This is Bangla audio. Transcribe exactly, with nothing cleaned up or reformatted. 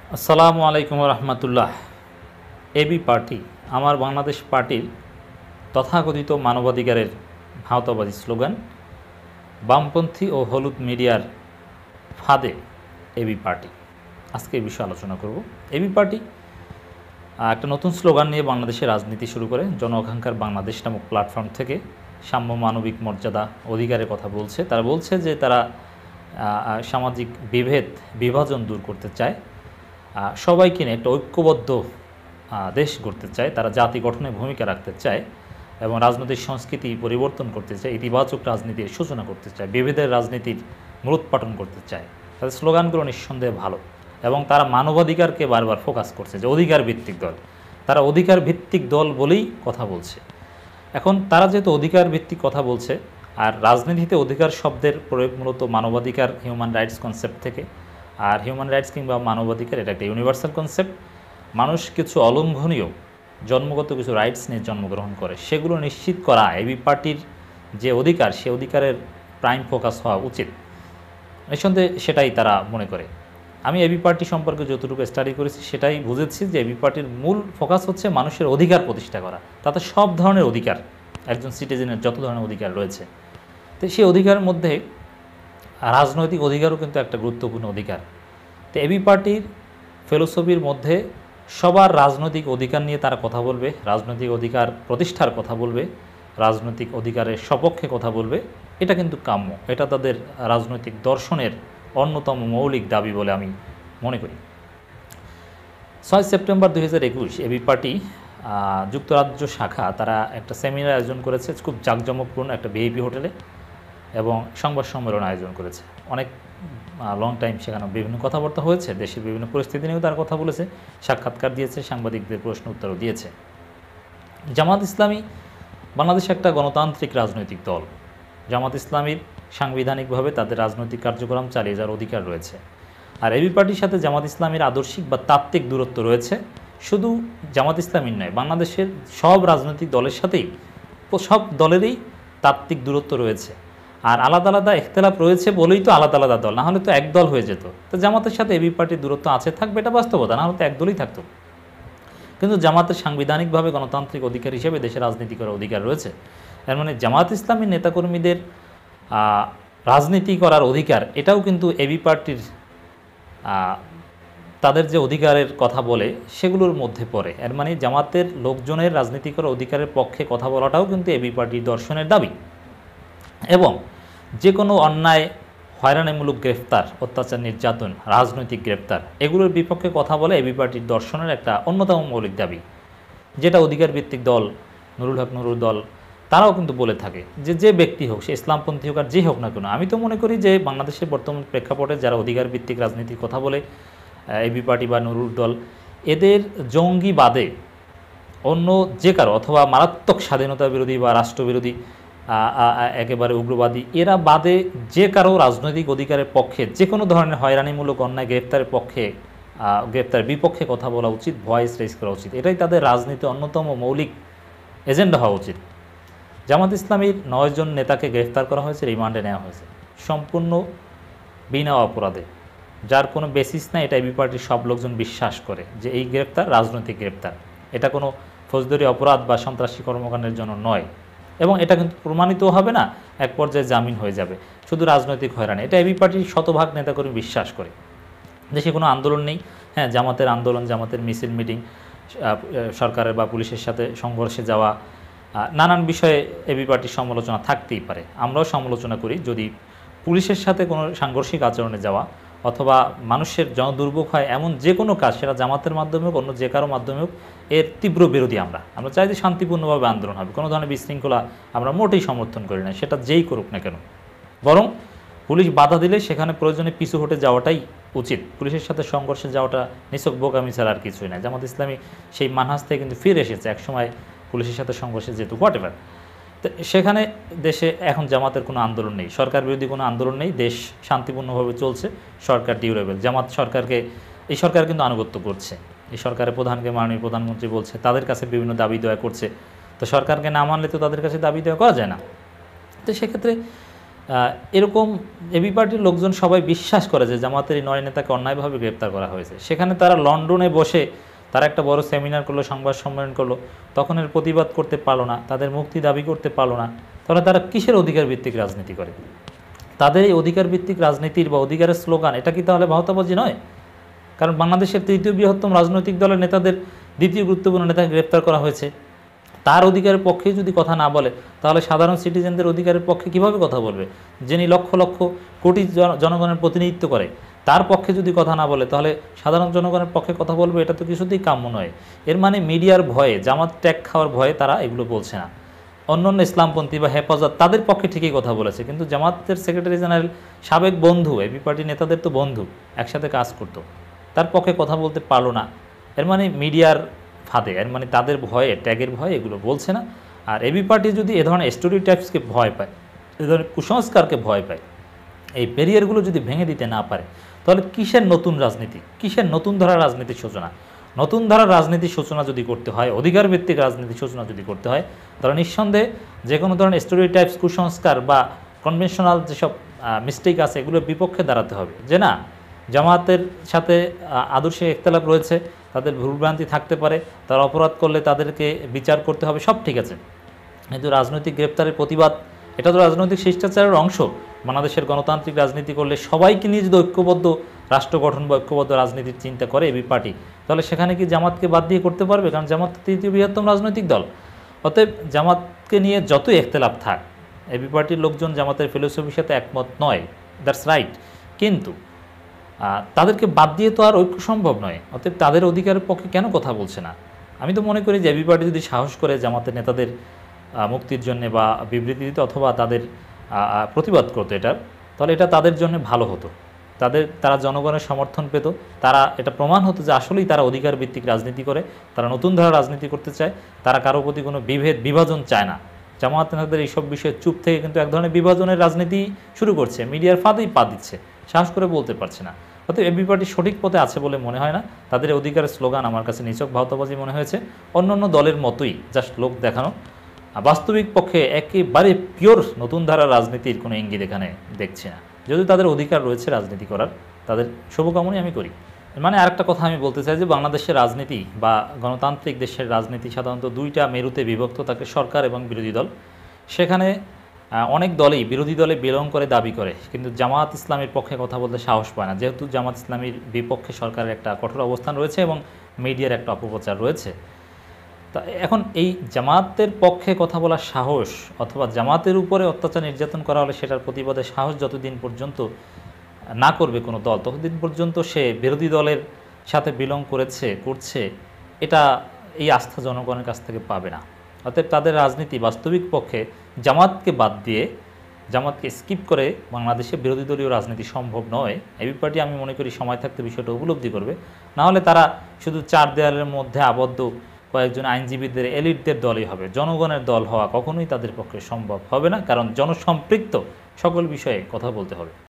আসসালামু আলাইকুম রহমতুল্লাহ। এবি পার্টি আমার বাংলাদেশ পার্টির তথাকথিত মানবাধিকারের ভাওতাবাদী স্লোগান, বামপন্থী ও হলুদ মিডিয়ার ফাঁদে এবি পার্টি। আজকে এই বিষয়ে আলোচনা করব। এবি পার্টি একটা নতুন স্লোগান নিয়ে বাংলাদেশে রাজনীতি শুরু করে জন আকাঙ্ক্ষার বাংলাদেশ নামক প্ল্যাটফর্ম থেকে সাম্য, মানবিক মর্যাদা, অধিকারের কথা বলছে। তারা বলছে যে তারা সামাজিক বিভেদ, বিভাজন দূর করতে চায়, সবাইকে নিয়ে একটা ঐক্যবদ্ধ দেশ গড়তে চায়, তারা জাতি গঠনে ভূমিকা রাখতে চায় এবং রাজনৈতিক সংস্কৃতি পরিবর্তন করতে চায়, ইতিবাচক রাজনীতির সূচনা করতে চায়, বিভেদের রাজনীতির মূলোৎপাটন করতে চায়। তাদের স্লোগানগুলো নিঃসন্দেহে ভালো এবং তারা মানবাধিকারকে বারবার ফোকাস করছে যে অধিকার ভিত্তিক দল। তারা অধিকার ভিত্তিক দল বলেই কথা বলছে। এখন তারা যেহেতু অধিকার ভিত্তিক কথা বলছে, আর রাজনীতিতে অধিকার শব্দের প্রয়োগ মূলত মানবাধিকার, হিউম্যান রাইটস কনসেপ্ট থেকে। আর হিউম্যান রাইটস কিংবা মানবাধিকার এটা একটা ইউনিভার্সাল কনসেপ্ট। মানুষ কিছু অলঙ্ঘনীয় জন্মগত কিছু রাইটস নিয়ে জন্মগ্রহণ করে, সেগুলো নিশ্চিত করা এবি পার্টির যে অধিকার, সে অধিকারের প্রাইম ফোকাস হওয়া উচিত। নিঃসন্দেহে সেটাই তারা মনে করে। আমি এবি পার্টি সম্পর্কে যতটুকু স্টাডি করেছি সেটাই বুঝেছি যে এবি পার্টির মূল ফোকাস হচ্ছে মানুষের অধিকার প্রতিষ্ঠা করা। তাতে সব ধরনের অধিকার, একজন সিটিজেনের যত ধরনের অধিকার রয়েছে, তো সেই অধিকারের মধ্যে রাজনৈতিক অধিকারও কিন্তু একটা গুরুত্বপূর্ণ অধিকার। তো এবি পার্টির ফিলোসফির মধ্যে সবার রাজনৈতিক অধিকার নিয়ে তারা কথা বলবে, রাজনৈতিক অধিকার প্রতিষ্ঠার কথা বলবে, রাজনৈতিক অধিকারের সপক্ষে কথা বলবে। এটা কিন্তু কাম্য, এটা তাদের রাজনৈতিক দর্শনের অন্যতম মৌলিক দাবি বলে আমি মনে করি। ছয় সেপ্টেম্বর দুই হাজার একুশ এবি পার্টি যুক্তরাজ্য শাখা তারা একটা সেমিনার আয়োজন করেছে, খুব জাঁকজমকপূর্ণ একটা ভিআইপি হোটেলে, এবং সংবাদ সম্মেলন আয়োজন করেছে। অনেক লং টাইম সেখানে বিভিন্ন কথাবার্তা হয়েছে, দেশের বিভিন্ন পরিস্থিতি নিয়েও তারা কথা বলেছে, সাক্ষাৎকার দিয়েছে, সাংবাদিকদের প্রশ্ন উত্তরও দিয়েছে। জামাত ইসলামী বাংলাদেশে একটা গণতান্ত্রিক রাজনৈতিক দল। জামাত ইসলামীর সাংবিধানিকভাবে তাদের রাজনৈতিক কার্যক্রম চালিয়ে যাওয়ার অধিকার রয়েছে। আর এবি পার্টির সাথে জামাত ইসলামীর আদর্শিক বা তাত্ত্বিক দূরত্ব রয়েছে। শুধু জামাত ইসলামীর নয়, বাংলাদেশের সব রাজনৈতিক দলের সাথেই, সব দলেরই তাত্ত্বিক দূরত্ব রয়েছে। আর আলাদা আলাদা ইখতিলাফ রয়েছে বলেই তো আলাদা আলাদা দল, না হলে তো এক দল হয়ে যেত। তো জামাতের সাথে এবি পার্টির দূরত্ব আছে, থাকবে, এটা বাস্তবতা, না হলে তো এক দলই থাকতো। কিন্তু জামাতের সাংবিধানিকভাবে গণতান্ত্রিক অধিকার হিসেবে দেশে রাজনীতি করার অধিকার রয়েছে। এর মানে জামাত ইসলামীর নেতাকর্মীদের রাজনীতি করার অধিকার, এটাও কিন্তু এবি পার্টির তাদের যে অধিকারের কথা বলে সেগুলোর মধ্যে পড়ে। এর মানে জামাতের লোকজনের রাজনীতি করার অধিকারের পক্ষে কথা বলাটাও কিন্তু এবি পার্টির দর্শনের দাবি। এবং যে কোনো অন্যায়, হয়রানিমূলক গ্রেফতার, অত্যাচার, নির্যাতন, রাজনৈতিক গ্রেফতার, এগুলোর বিপক্ষে কথা বলে এবি পার্টির দর্শনের একটা অন্যতম মৌলিক দাবি, যেটা অধিকার ভিত্তিক দল, নুরুল হক নুরুল দল, তারাও কিন্তু বলে থাকে যে যে ব্যক্তি হোক, সে ইসলামপন্থী হোক আর যে হোক না কেন। আমি তো মনে করি যে বাংলাদেশের বর্তমান প্রেক্ষাপটে যারা অধিকার ভিত্তিক রাজনীতির কথা বলে, এবি পার্টি বা নুরুল দল, এদের জঙ্গিবাদে অন্য যে কারো, অথবা মারাত্মক স্বাধীনতা বিরোধী বা রাষ্ট্রবিরোধী, একেবারে উগ্রবাদী, এরা বাদে যে কারো রাজনৈতিক অধিকারের পক্ষে, যে কোনো ধরনের হয়রানিমূলক অন্যায় গ্রেফতারের পক্ষে, গ্রেফতারের বিপক্ষে কথা বলা উচিত, ভয়েস রেজ করা উচিত। এটাই তাদের রাজনীতির অন্যতম মৌলিক এজেন্ডা হওয়া উচিত। জামাত ইসলামীর নয়জন নেতাকে গ্রেফতার করা হয়েছে, রিমান্ডে নেওয়া হয়েছে সম্পূর্ণ বিনা অপরাধে, যার কোনো বেসিস নাই। এটা এবি পার্টির সব লোকজন বিশ্বাস করে যে এই গ্রেফতার রাজনৈতিক গ্রেফতার, এটা কোনো ফৌজদারি অপরাধ বা সন্ত্রাসী কর্মকাণ্ডের জন্য নয়। এবং এটা কিন্তু প্রমাণিত হবে না, এক পর্যায়ে জামিন হয়ে যাবে, শুধু রাজনৈতিক হয়রানি। এটা এবি পার্টির শতভাগ নেতাকর্মী বিশ্বাস করে। দেশে কোনো আন্দোলন নেই, হ্যাঁ, জামাতের আন্দোলন, জামাতের মিছিল, মিটিং, সরকারের বা পুলিশের সাথে সংঘর্ষে যাওয়া, নানান বিষয়ে এবি পার্টির সমালোচনা থাকতেই পারে। আমরাও সমালোচনা করি যদি পুলিশের সাথে কোনো সাংঘর্ষিক আচরণে যাওয়া অথবা মানুষের জনদুর্ভোগ হয় এমন যে কোনো কাজ, সেটা জামাতের মাধ্যমে হোক, অন্য যে কারো মাধ্যমে হোক, এর তীব্র বিরোধী আমরা। আমরা চাই যে শান্তিপূর্ণভাবে আন্দোলন হবে, কোনো ধরনের বিশৃঙ্খলা আমরা মোটেই সমর্থন করি না, সেটা যেই করুক না কেন। বরং পুলিশ বাধা দিলে সেখানে প্রয়োজনে পিছু হটে যাওয়াটাই উচিত। পুলিশের সাথে সংঘর্ষে যাওয়াটা নিছক বোকামি ছাড়া আর কিছুই না। জামাত ইসলামী সেই মানহাজ থেকে কিন্তু ফিরে এসেছে, একসময় পুলিশের সাথে সংঘর্ষে যেহেতু হোয়াট এভার। তো সেখানে দেশে এখন জামাতের কোনো আন্দোলন নেই, সরকার বিরোধী কোনো আন্দোলন নেই, দেশ শান্তিপূর্ণভাবে চলছে, সরকার ডিউরেবল। জামাত সরকারকে, এই সরকার কিন্তু আনুগত্য করছে, এই সরকারের প্রধানকে মাননীয় প্রধানমন্ত্রী বলছে, তাদের কাছে বিভিন্ন দাবি দেওয়া করছে। তো সরকারকে না মানলে তো তাদের কাছে দাবি দেওয়া করা যায় না। তো সেক্ষেত্রে এরকম এবি পার্টির লোকজন সবাই বিশ্বাস করে যে জামাতের এই নয় নেতাকে অন্যায়ভাবে গ্রেপ্তার করা হয়েছে। সেখানে তারা লন্ডনে বসে তারা একটা বড় সেমিনার করলো, সংবাদ সম্মেলন করলো, তখন এর প্রতিবাদ করতে পারলো না, তাদের মুক্তি দাবি করতে পারলো না। তাহলে তারা কিসের অধিকার ভিত্তিক রাজনীতি করে? তাদের এই অধিকার ভিত্তিক রাজনীতির বা অধিকারের স্লোগান এটা কি তাহলে ভাওতাবাজি নয়? কারণ বাংলাদেশের তৃতীয় বৃহত্তম রাজনৈতিক দলের নেতাদের দ্বিতীয় গুরুত্বপূর্ণ নেতাকে গ্রেপ্তার করা হয়েছে। তার অধিকারের পক্ষে যদি কথা না বলে তাহলে সাধারণ সিটিজেনদের অধিকারের পক্ষে কিভাবে কথা বলবে? যিনি লক্ষ লক্ষ কোটি জনগণের প্রতিনিধিত্ব করে তার পক্ষে যদি কথা না বলে তাহলে সাধারণ জনগণের পক্ষে কথা বলবে? এটা তো কিছুতেই কাম্য নয়। এর মানে মিডিয়ার ভয়ে, জামাত ট্যাগ খাওয়ার ভয়ে তারা এগুলো বলছে না। অন্য অন্য ইসলামপন্থী বা হেফাজত তাদের পক্ষে ঠিকই কথা বলেছে, কিন্তু জামাতের সেক্রেটারি জেনারেল সাবেক বন্ধু, এবি পার্টি নেতাদের তো বন্ধু, একসাথে কাজ করতো, তার পক্ষে কথা বলতে পারলো না। এর মানে মিডিয়ার ফাঁদে, এর মানে তাদের ভয়ে, ট্যাগের ভয়ে এগুলো বলছে না। আর এবি পার্টি যদি এ ধরনের স্টোরি টাইপসকে ভয় পায়, এ ধরনের কুসংস্কারকে ভয় পায়, এই ব্যারিয়ারগুলো যদি ভেঙে দিতে না পারে তাহলে কিসের নতুন রাজনীতি, কিসের নতুন ধারার রাজনীতির সূচনা? নতুন ধারার রাজনীতির সূচনা যদি করতে হয়, অধিকার ভিত্তিক রাজনীতির সূচনা যদি করতে হয়, তাহলে নিঃসন্দেহে যে কোনো ধরনের স্টোরি টাইপস, কুসংস্কার বা কনভেনশনাল যেসব মিস্টেক আছে এগুলোর বিপক্ষে দাঁড়াতে হবে। যে না, জামাতের সাথে আদর্শে ইখতিলাফ রয়েছে, তাদের ভুলভ্রান্তি থাকতে পারে, তারা অপরাধ করলে তাদেরকে বিচার করতে হবে, সব ঠিক আছে, কিন্তু রাজনৈতিক গ্রেপ্তারের প্রতিবাদ এটা তো রাজনৈতিক শিষ্টাচারের অংশ। বাংলাদেশের গণতান্ত্রিক রাজনীতি করলে সবাইকে নিয়ে যদি ঐক্যবদ্ধ রাষ্ট্র গঠন বা ঐক্যবদ্ধ রাজনীতির চিন্তা করে এবি পার্টি, তাহলে সেখানে কি জামাতকে বাদ দিয়ে করতে পারবে? কারণ জামাত তৃতীয় বৃহত্তম রাজনৈতিক দল। অতএব জামাতকে নিয়ে যতই ইখতিলাফ থাক, এবি পার্টির লোকজন জামাতের ফিলোসফির সাথে একমত নয়, দ্যাটস রাইট, কিন্তু তাদেরকে বাদ দিয়ে তো আর ঐক্য সম্ভব নয়। অতএব তাদের অধিকারের পক্ষে কেন কথা বলছে না? আমি তো মনে করি যে এবি পার্টি যদি সাহস করে জামাতের নেতাদের মুক্তির জন্য বা বিবৃতি দিতে অথবা তাদের প্রতিবাদ করতো এটার, তাহলে এটা তাদের জন্য ভালো হতো। তাদের তারা জনগণের সমর্থন পেত, তারা এটা প্রমাণ হতো যে আসলেই তারা অধিকার ভিত্তিক রাজনীতি করে, তারা নতুন ধারা রাজনীতি করতে চায়, তারা কারো প্রতি কোনো বিভেদ বিভাজন চায় না। জামাত নেতাদের এইসব বিষয়ে চুপ থেকে কিন্তু এক ধরনের বিভাজনের রাজনীতি শুরু করছে, মিডিয়ার ফাঁদেই পা দিচ্ছে, সাহস করে বলতে পারছে না। অর্থাৎ এবি পার্টি সঠিক পথে আছে বলে মনে হয় না। তাদের অধিকারের স্লোগান আমার কাছে নিছক ভাওতাবাজি মনে হয়েছে, অন্য অন্য দলের মতোই জাস্ট লোক দেখানো। বাস্তবিক পক্ষে একেবারে পিওর নতুন ধারার রাজনীতির কোনো ইঙ্গিত এখানে দেখছি না। যদিও তাদের অধিকার রয়েছে রাজনীতি করার, তাদের শুভকামনাই আমি করি। মানে আরেকটা কথা আমি বলতে চাই যে বাংলাদেশের রাজনীতি বা গণতান্ত্রিক দেশের রাজনীতি সাধারণত দুইটা মেরুতে বিভক্ত থাকে, সরকার এবং বিরোধী দল। সেখানে অনেক দলই বিরোধী দলে বিলং করে দাবি করে, কিন্তু জামাত ইসলামের পক্ষে কথা বলতে সাহস পায় না, যেহেতু জামাত ইসলামীর বিপক্ষে সরকারের একটা কঠোর অবস্থান রয়েছে এবং মিডিয়ার একটা অপপ্রচার রয়েছে। তা এখন এই জামাতের পক্ষে কথা বলার সাহস অথবা জামাতের উপরে অত্যাচার নির্যাতন করা হলে সেটার প্রতিবাদে সাহস যতদিন পর্যন্ত না করবে কোনো দল, ততদিন পর্যন্ত সে বিরোধী দলের সাথে বিলং করেছে করছে এটা এই আস্থা জনগণের কাছ থেকে পাবে না। অতএব তাদের রাজনীতি বাস্তবিক পক্ষে জামাতকে বাদ দিয়ে, জামাতকে স্কিপ করে বাংলাদেশে বিরোধী দলীয় রাজনীতি সম্ভব নয়। এবি পার্টি আমি মনে করি সময় থাকতে বিষয়টা উপলব্ধি করবে, না হলে তারা শুধু চার দেয়ালের মধ্যে আবদ্ধ কয়েকজন আইনজীবীদের এলিটদের দলই হবে। জনগণের দল হওয়া কখনোই তাদের পক্ষে সম্ভব হবে না, কারণ জনসম্পৃক্ত সকল বিষয়ে কথা বলতে হবে।